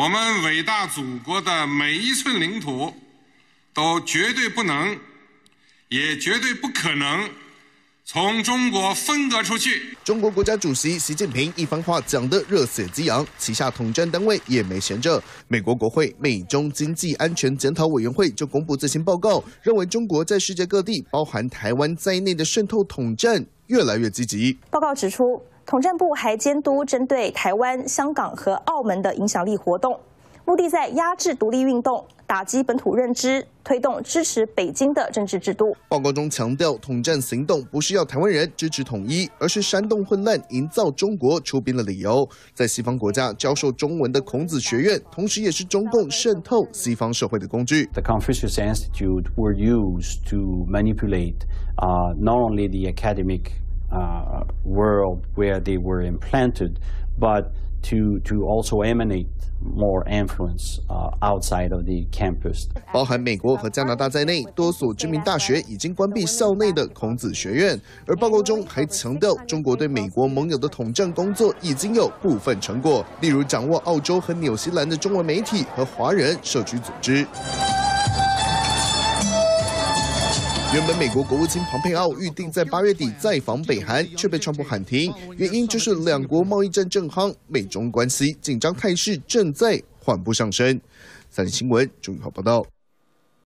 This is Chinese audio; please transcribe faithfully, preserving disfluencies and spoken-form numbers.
我们伟大祖国的每一寸领土，都绝对不能，也绝对不可能从中国分割出去。 中国国家主席习近平一番话讲得热血激昂，旗下统战单位也没闲着。美国国会美中经济安全检讨委员会就公布最新报告，认为中国在世界各地，包含台湾在内的渗透统战越来越积极。 报告指出，统战部还监督针对台湾、香港和澳门的影响力活动，目的在压制独立运动，打击本土认知，推动支持北京的政治制度。 报告中强调，统战行动不是要台湾人支持统一，而是煽动混乱、营造中国出兵的理由。在西方国家教授中文的孔子学院，同时也是中共渗透西方社会的工具。 The Confucius Institute were used to manipulate uh, not only the academic uh, world where they were implanted, but to to also emanate more influence uh, outside of the campus. 包含美国和加拿大在内，多所知名大学已经关闭校内的孔子学院。而报告中还强调，中国对美国盟友的统战工作已经有部分成果，例如掌握澳洲和纽西兰的中文媒体和华人社区组织。 原本美国国务卿庞佩奥预定在八月底再访北韩，却被川普喊停，原因就是两国贸易战正夯，美中关系紧张态势正在缓步上升。三立新闻钟宇豪报道。